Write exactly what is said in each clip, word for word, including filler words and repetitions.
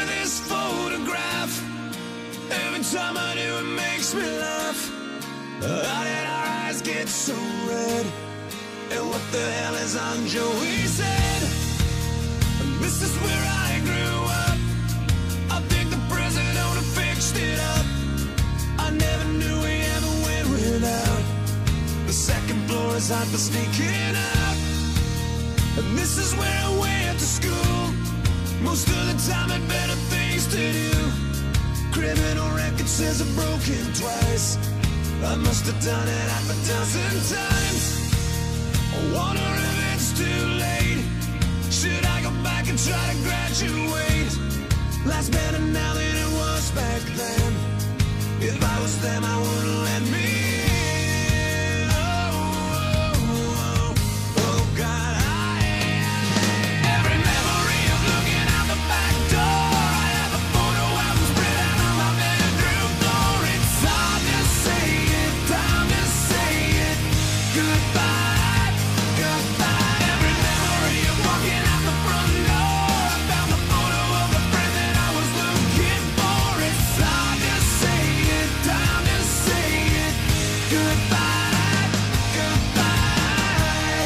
at this photograph. Every time I do, it makes me laugh. How did our eyes get so red? And what the hell is on Joey said? This is where I grew up. I think the president owner fixed it up. I never knew we ever went without. The second floor is hot for sneaking out. And this is where I went to school. Most of the time had better things to do. Criminal record says I've broken twice. I must have done it half a dozen times. I wonder if it's too late. Should I go back and try to graduate? Life's better now than it was back then. If I was them, I wouldn't let me in. Oh, oh, oh, oh God, I am. Every memory of looking out the back door. I have a photo album spread out on my bedroom floor. It's hard to say it, time to say it. Goodbye, goodbye. Every memory of walking out the front door. I found the photo of the friend that I was looking for. It's hard to say it, time to say it. Goodbye, goodbye.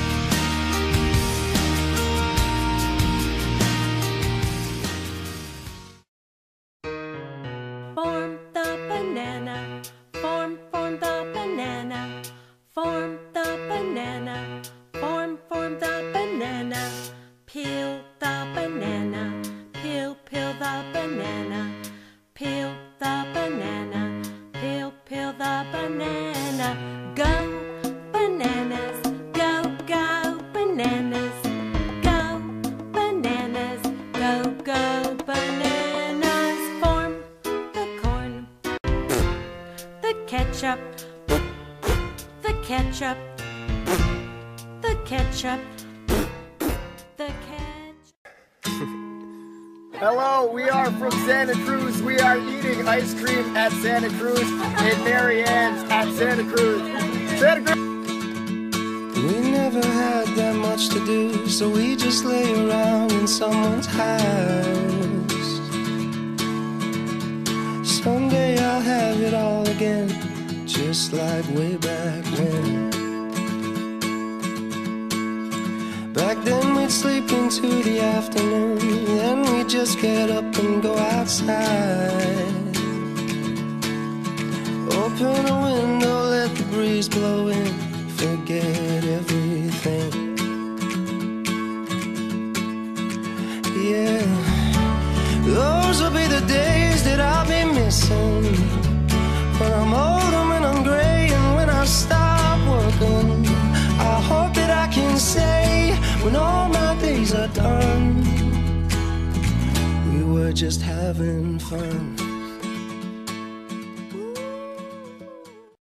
Form the banana, form, form the banana, form the banana, form, form the banana, peel the banana, peel, peel the banana, peel the banana, peel, peel the banana. Go bananas, go, go bananas, go bananas, go, go bananas. Form the corn, the ketchup, the ketchup, the ketchup, the ketchup. Hello, we are from Santa Cruz. We are eating ice cream at Santa Cruz and Mary Ann's at Santa Cruz. Santa Cruz. We never had that much to do, so we just lay around in someone's house. Someday I'll have it all again, just like way back when. Back then we'd sleep into the afternoon, then we'd just get up and go outside. Open a window, let the breeze blow in, forget everything. Yeah, those will be the days that I'll be missing, when I'm old and when I'm gray and when I stop working. I hope that I can say, when all my days are done, we were just having fun.